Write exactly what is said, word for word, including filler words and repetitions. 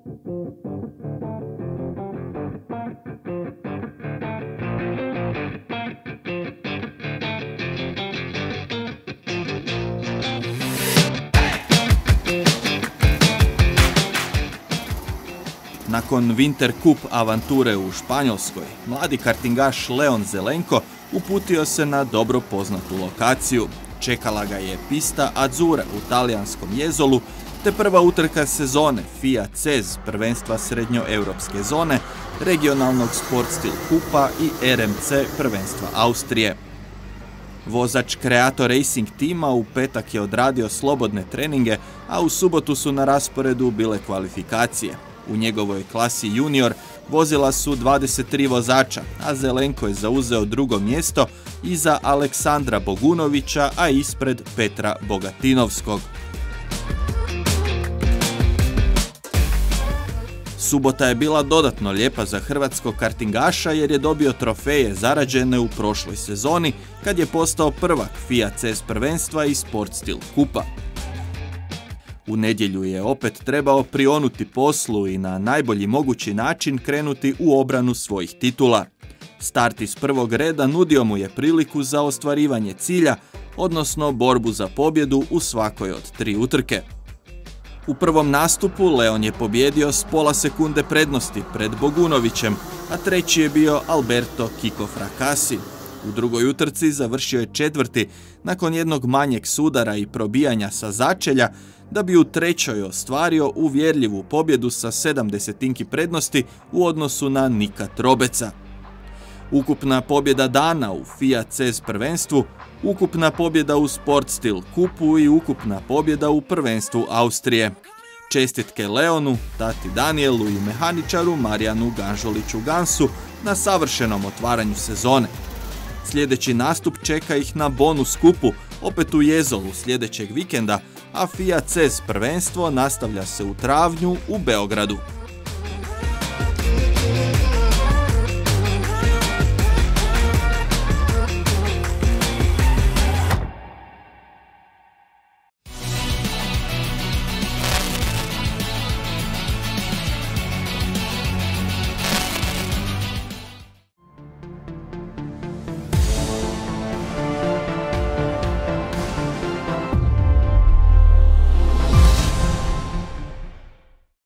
Nakon Winter Cup avanture u Španjolskoj, mladi kartingaš Leon Zelenko uputio se na dobro poznatu lokaciju. Čekala ga je pista Azzurre u talijanskom Jezolu, te prva utrka sezone FIA CES prvenstva srednjoeuropske zone, regionalnog Sportstil kupa i R M C prvenstva Austrije. Vozač Creato Racing tima u petak je odradio slobodne treninge, a u subotu su na rasporedu bile kvalifikacije. U njegovoj klasi junior vozila su dvadeset tri vozača, a Zelenko je zauzeo drugo mjesto iza Aleksandra Bogunovića, a ispred Petra Bogatinovskog. Subota je bila dodatno lijepa za hrvatskog kartingaša jer je dobio trofeje zarađene u prošloj sezoni kad je postao prvak FIA CES prvenstva i Sportstil kupa. U nedjelju je opet trebao prionuti poslu i na najbolji mogući način krenuti u obranu svojih titula. Start iz prvog reda nudio mu je priliku za ostvarivanje cilja, odnosno borbu za pobjedu u svakoj od tri utrke. U prvom nastupu Leon je pobjedio s pola sekunde prednosti pred Bogunovićem, a treći je bio Alberto Kiko Fracassi. U drugoj utrci završio je četvrti nakon jednog manjeg sudara i probijanja sa začelja, da bi u trećoj ostvario uvjerljivu pobjedu sa sedam desetinki prednosti u odnosu na Nika Trobeca. Ukupna pobjeda dana u FIA CES prvenstvu, ukupna pobjeda u Sportstil kupu i ukupna pobjeda u prvenstvu Austrije. Čestitke Leonu, tati Danielu i mehaničaru Marijanu Ganžoliću Gansu na savršenom otvaranju sezone. Sljedeći nastup čeka ih na bonus kupu, opet u Jezolu sljedećeg vikenda, a FIA CES prvenstvo nastavlja se u travnju u Beogradu.